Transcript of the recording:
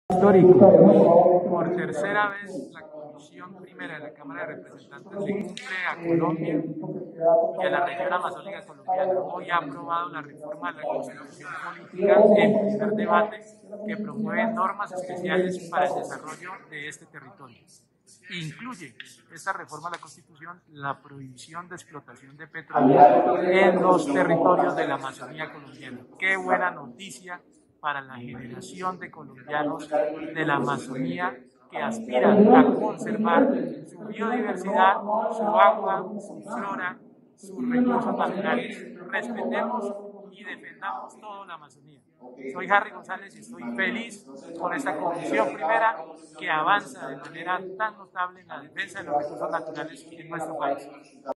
Histórico. Por tercera vez, la Comisión Primera de la Cámara de Representantes le cumple a Colombia y a la región amazónica colombiana. Hoy ha aprobado la reforma de la Constitución Política en primer debate que promueve normas especiales para el desarrollo de este territorio. Incluye esta reforma a la Constitución la prohibición de explotación de petróleo en los territorios de la Amazonía colombiana. Qué buena noticia para la generación de colombianos de la Amazonía que aspiran a conservar su biodiversidad, su agua, su flora, sus recursos naturales. Respetemos y defendamos toda la Amazonía. Soy Harry González y estoy feliz con esta Comisión Primera que avanza de manera tan notable en la defensa de los recursos naturales en nuestro país.